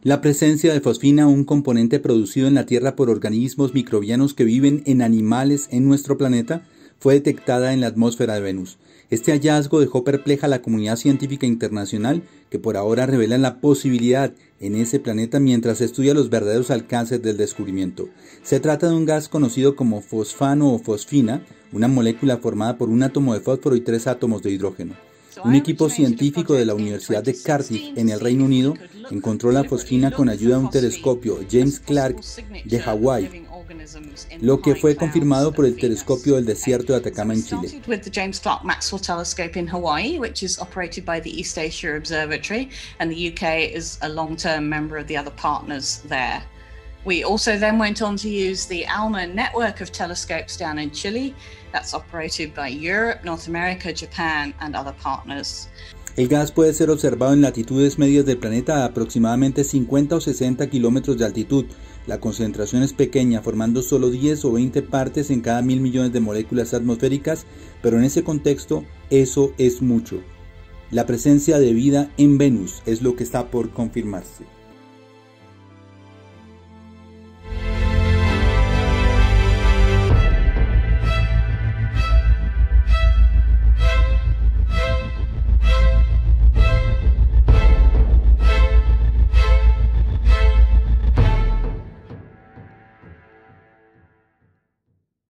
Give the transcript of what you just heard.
La presencia de fosfina, un componente producido en la Tierra por organismos microbianos que viven en animales en nuestro planeta, fue detectada en la atmósfera de Venus. Este hallazgo dejó perpleja a la comunidad científica internacional, que por ahora revela la posibilidad en ese planeta mientras estudia los verdaderos alcances del descubrimiento. Se trata de un gas conocido como fosfano o fosfina, una molécula formada por un átomo de fósforo y 3 átomos de hidrógeno. Un equipo científico de la Universidad de Cardiff, en el Reino Unido, encontró la fosfina con ayuda de un telescopio James Clark de Hawái, lo que fue confirmado por el telescopio del desierto de Atacama en Chile. We also then went on to use the ALMA network of telescopes down in Chile, that's operated by Europe, North America, Japan and other partners. El gas puede ser observado en latitudes medias del planeta a aproximadamente 50 o 60 kilómetros de altitud. La concentración es pequeña, formando solo 10 o 20 partes en cada 1000 millones de moléculas atmosféricas, pero en ese contexto eso es mucho. La presencia de vida en Venus es lo que está por confirmarse.